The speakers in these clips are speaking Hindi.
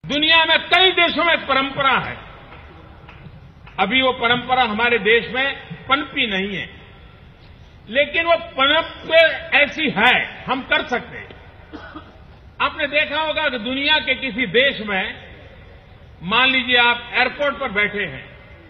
दुनिया में कई देशों में परंपरा है, अभी वो परंपरा हमारे देश में पनपी नहीं है, लेकिन वो पनप ऐसी है, हम कर सकते हैं। आपने देखा होगा कि दुनिया के किसी देश में, मान लीजिए आप एयरपोर्ट पर बैठे हैं,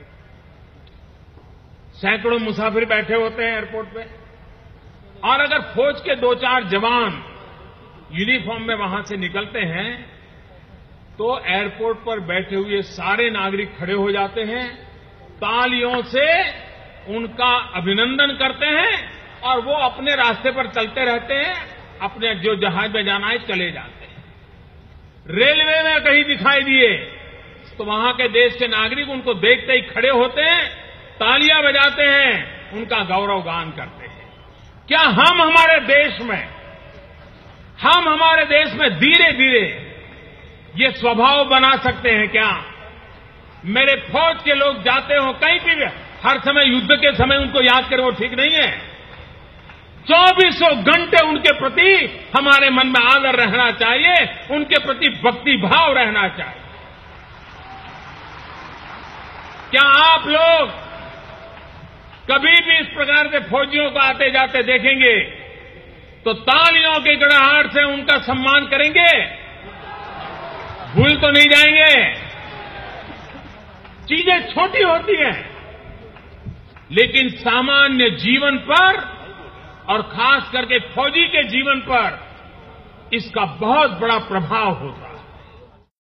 सैकड़ों मुसाफिर बैठे होते हैं एयरपोर्ट पे, और अगर फौज के 2-4 जवान यूनिफॉर्म में वहां से निकलते हैं तो एयरपोर्ट पर बैठे हुए सारे नागरिक खड़े हो जाते हैं, तालियों से उनका अभिनंदन करते हैं और वो अपने रास्ते पर चलते रहते हैं, अपने जो जहाज में जाना है चले जाते हैं। रेलवे में कहीं दिखाई दिए तो वहां के देश के नागरिक उनको देखते ही खड़े होते हैं, तालियां बजाते हैं, उनका गौरव गान करते हैं। क्या हम हमारे देश में धीरे धीरे ये स्वभाव बना सकते हैं क्या? मेरे फौज के लोग जाते हो कहीं भी, हर समय युद्ध के समय उनको याद करें, वो ठीक नहीं है। 24 घंटे उनके प्रति हमारे मन में आदर रहना चाहिए, उनके प्रति भक्ति भाव रहना चाहिए। क्या आप लोग कभी भी इस प्रकार से फौजियों को आते जाते देखेंगे तो तालियों की गड़गड़ाहट से उनका सम्मान करेंगे? भूल तो नहीं जाएंगे? चीजें छोटी होती हैं, लेकिन सामान्य जीवन पर और खास करके फौजी के जीवन पर इसका बहुत बड़ा प्रभाव होता है।